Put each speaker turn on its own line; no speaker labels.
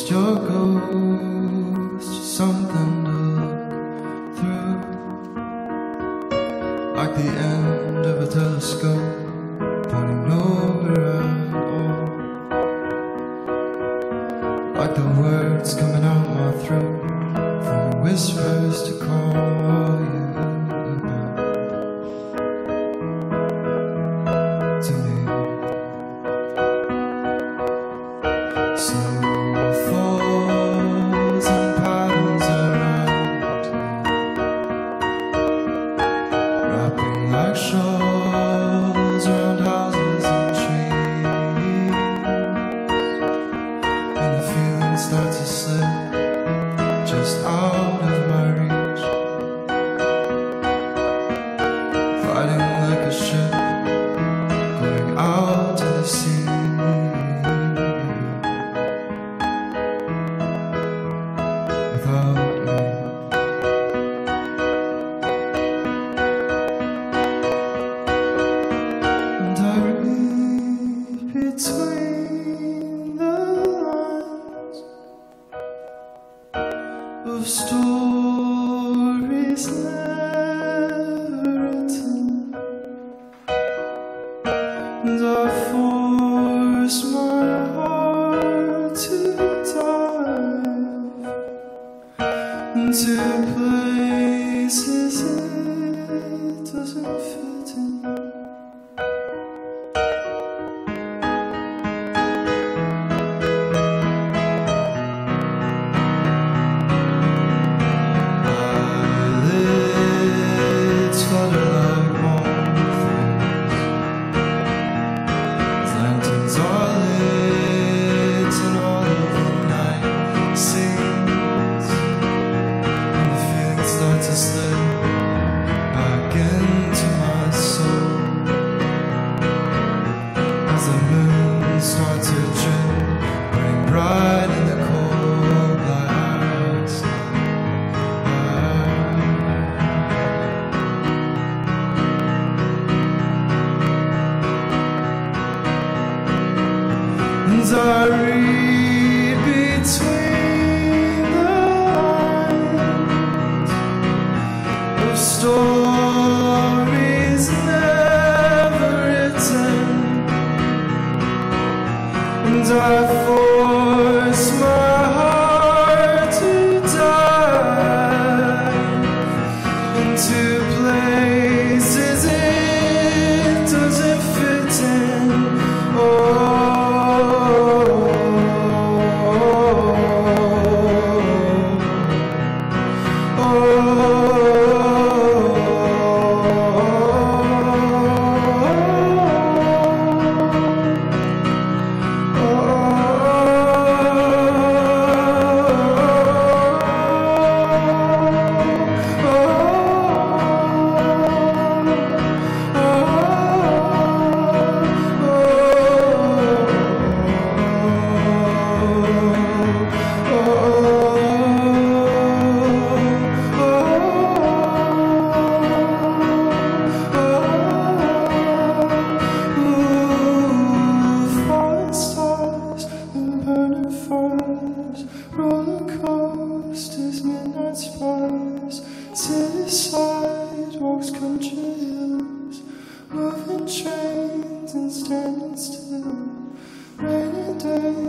Just your ghost, just something to look through, like the end of a telescope pointing nowhere at all, like the words coming out my throat, forming whispers to call you to me. Snow falls and paddles around, wrapping like shawls around houses and trees, and the feelings start to slip just out of my reach, fighting like a ship going out to the sea. Without me, and I read between the lines of stories never written, and I force my heart to dive into places it doesn't fit in. Eyelids flutter like moths, lanterns are lit and all of the night sings, start to slip back into my soul as the moon starts to trim, burning bright in the cold lights. And I read between the stories never written, and I force my heart to dive into places it doesn't fit in. Roller coasters, midnight spires, city sidewalks, country hills, moving trains and standing still, rainy days.